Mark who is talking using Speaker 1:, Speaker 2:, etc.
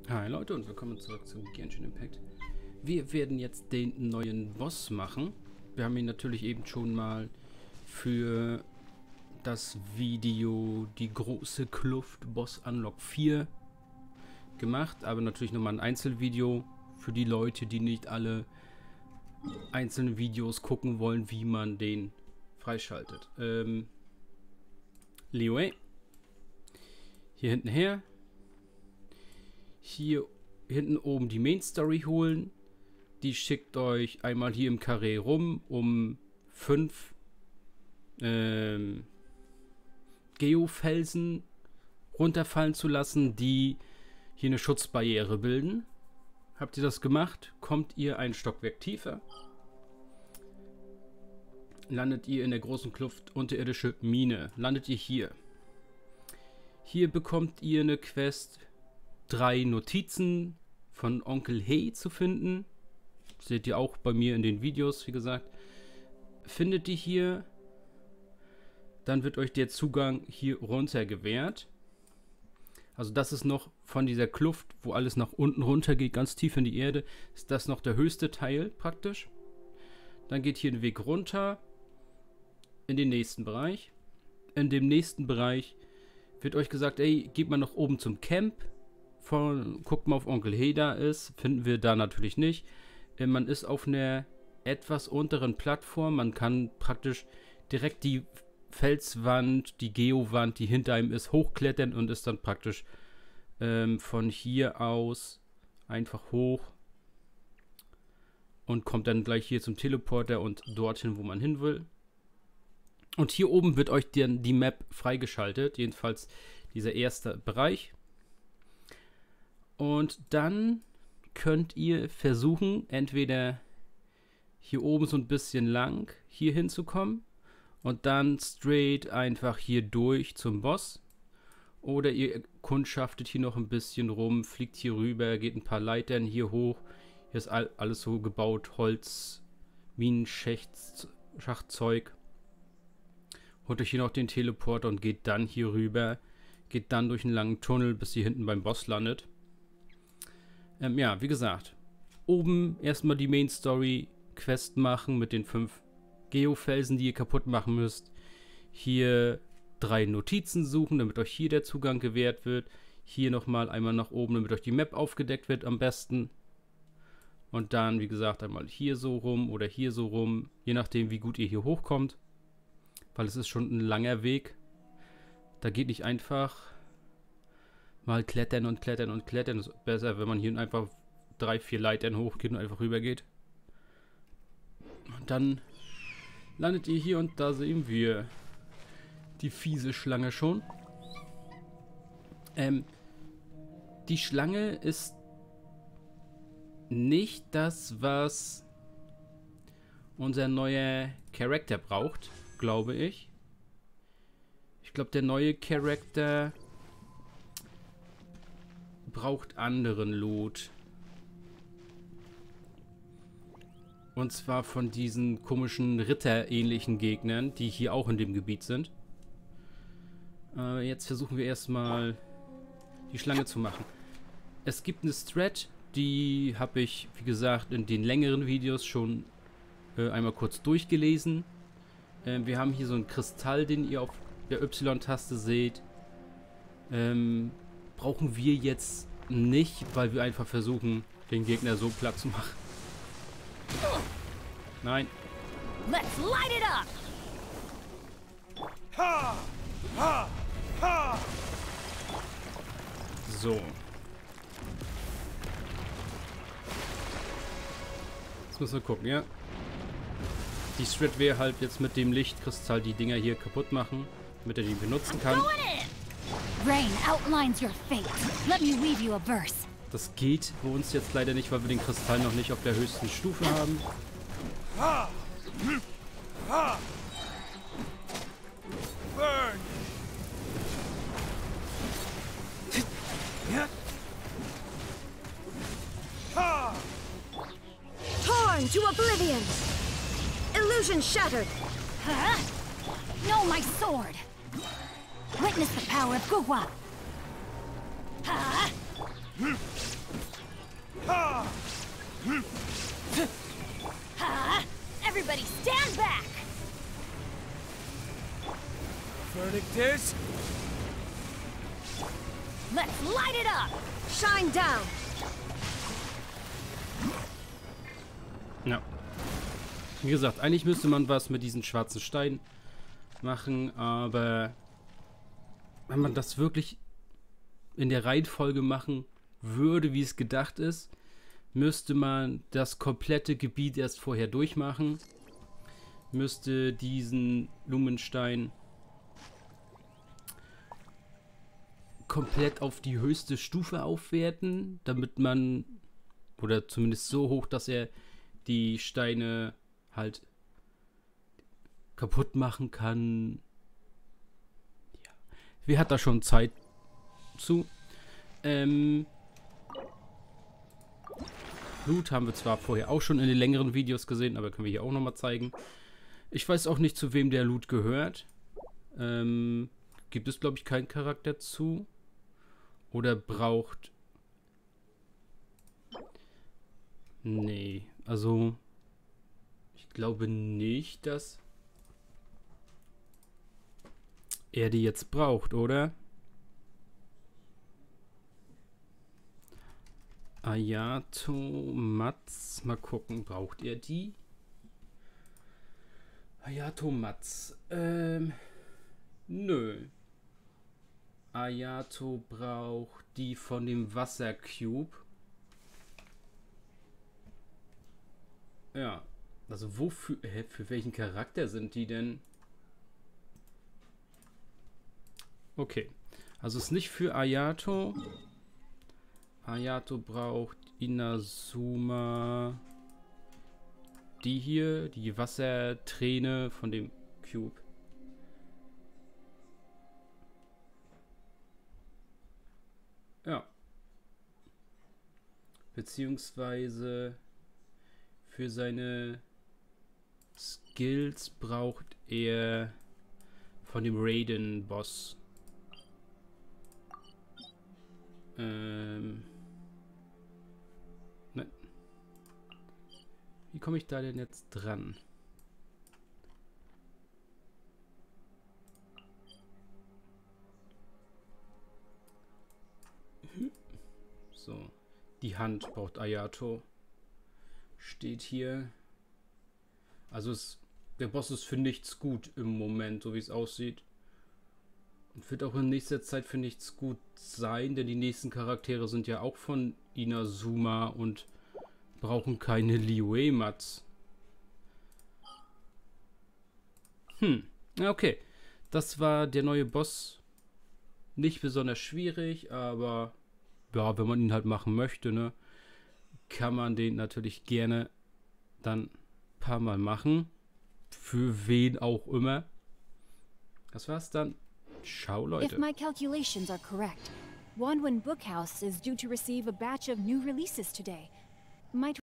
Speaker 1: Hi Leute und willkommen zurück zu Genshin Impact. Wir werden jetzt den neuen Boss machen. Wir haben ihn natürlich eben schon mal für das Video die große Kluft Boss Unlock 4 gemacht, aber natürlich nochmal ein Einzelvideo für die Leute, die nicht alle einzelnen Videos gucken wollen, wie man den freischaltet. Liyue. Hier hinten her. Hier hinten oben die Main Story holen. Die schickt euch einmal hier im Karree rum, um 5 Geofelsen runterfallen zu lassen, die hier eine Schutzbarriere bilden. Habt ihr das gemacht, kommt ihr ein Stockwerk tiefer. Landet ihr in der großen Kluft unterirdische Mine. Landet ihr hier. Hier bekommt ihr eine Quest, 3 Notizen von Onkel Hey zu finden. Seht ihr auch bei mir in den Videos, wie gesagt. Findet die hier, dann wird euch der Zugang hier runter gewährt. Also das ist noch von dieser Kluft, wo alles nach unten runter geht, ganz tief in die Erde, ist das noch der höchste Teil praktisch. Dann geht hier ein Weg runter in den nächsten Bereich. In dem nächsten Bereich wird euch gesagt, ey, geht mal nach oben zum Camp. Guckt mal, auf Onkel Hey da ist. Finden wir da natürlich nicht. Man ist auf einer etwas unteren Plattform. Man kann praktisch direkt die Felswand, die Geowand, die hinter einem ist, hochklettern und ist dann praktisch von hier aus einfach hoch und kommt dann gleich hier zum Teleporter und dorthin, wo man hin will. Und hier oben wird euch dann die Map freigeschaltet, jedenfalls dieser erste Bereich. Und dann könnt ihr versuchen, entweder hier oben so ein bisschen lang hier hinzukommen und dann straight einfach hier durch zum Boss. Oder ihr kundschaftet hier noch ein bisschen rum, fliegt hier rüber, geht ein paar Leitern hier hoch. Hier ist alles so gebaut, Holz, Minenschachzeug. Holt euch hier noch den Teleporter und geht dann hier rüber. Geht dann durch einen langen Tunnel, bis ihr hinten beim Boss landet. Ja, wie gesagt, oben erstmal die Main Story Quest machen mit den 5 Geofelsen, die ihr kaputt machen müsst. Hier 3 Notizen suchen, damit euch hier der Zugang gewährt wird. Hier nochmal einmal nach oben, damit euch die Map aufgedeckt wird am besten. Und dann, wie gesagt, einmal hier so rum oder hier so rum, je nachdem, wie gut ihr hier hochkommt. Weil es ist schon ein langer Weg. Da geht nicht einfach mal klettern und klettern und klettern. Das ist besser, wenn man hier einfach 3, 4 Leitern hochgeht und einfach rüber geht. Und dann landet ihr hier und da sehen wir die fiese Schlange schon. Die Schlange ist nicht das, was unser neuer Charakter braucht, glaube ich. Ich glaube, der neue Charakter braucht anderen Loot. Und zwar von diesen komischen Ritter-ähnlichen Gegnern, die hier auch in dem Gebiet sind. Jetzt versuchen wir erstmal die Schlange zu machen. Es gibt eine Strat, die habe ich, wie gesagt, in den längeren Videos schon einmal kurz durchgelesen. Wir haben hier so einen Kristall, den ihr auf der Y-Taste seht. Brauchen wir jetzt nicht, weil wir einfach versuchen, den Gegner so platt zu machen. Nein.
Speaker 2: Let's light it up. Ha! Ha! Ha!
Speaker 1: So. Jetzt müssen wir gucken, ja. Die Strat wäre halt jetzt mit dem Lichtkristall die Dinger hier kaputt machen, damit er die benutzen kann.
Speaker 2: Rain outlines your fate. Let me read you a verse.
Speaker 1: Das geht bei uns jetzt leider nicht, weil wir den Kristall noch nicht auf der höchsten Stufe haben.
Speaker 3: Ha! Ha! Burn! Ha!
Speaker 4: Torn to oblivion! Illusion shattered!
Speaker 2: Huh? No, my sword! Witness the power of Guhua! Huh?
Speaker 3: practice.
Speaker 2: Let's light it up!
Speaker 4: Shine down!
Speaker 1: Ja. Wie gesagt, eigentlich müsste man was mit diesen schwarzen Steinen machen, aber wenn man das wirklich in der Reihenfolge machen würde, wie es gedacht ist, müsste man das komplette Gebiet erst vorher durchmachen, müsste diesen Lumenstein komplett auf die höchste Stufe aufwerten, damit man, oder zumindest so hoch, dass er die Steine halt kaputt machen kann. Ja. Wer hat da schon Zeit zu? Loot haben wir zwar vorher auch schon in den längeren Videos gesehen, aber können wir hier auch nochmal zeigen. Ich weiß auch nicht, zu wem der Loot gehört. Gibt es, glaube ich, keinen Charakter zu. Oder braucht... Nee, also... Ich glaube nicht, dass er die jetzt braucht, oder? Ayato Matz. Mal gucken, braucht er die? Ayato Matz. Nö. Ayato braucht die von dem Wassercube. Ja. Also wofür, für welchen Charakter sind die denn? Okay. Also ist nicht für Ayato. Ayato braucht Inazuma. Die hier, die Wasserträne von dem Cube. Ja. Beziehungsweise für seine Skills braucht er von dem Raiden-Boss. Nein. Wie komme ich da denn jetzt dran? So. Die Hand braucht Ayato. Steht hier. Also der Boss ist für nichts gut im Moment, so wie es aussieht. Und wird auch in nächster Zeit für nichts gut sein, denn die nächsten Charaktere sind ja auch von Inazuma und brauchen keine Liyue-Mats. Okay. Das war der neue Boss. Nicht besonders schwierig, aber ja, wenn man ihn halt machen möchte, ne, kann man den natürlich gerne dann ein paar Mal machen. Für wen auch immer. Das war's dann. Ciao, Leute.
Speaker 2: If my calculations are correct, Wanwen Bookhouse is due to receive a batch of new releases today. Might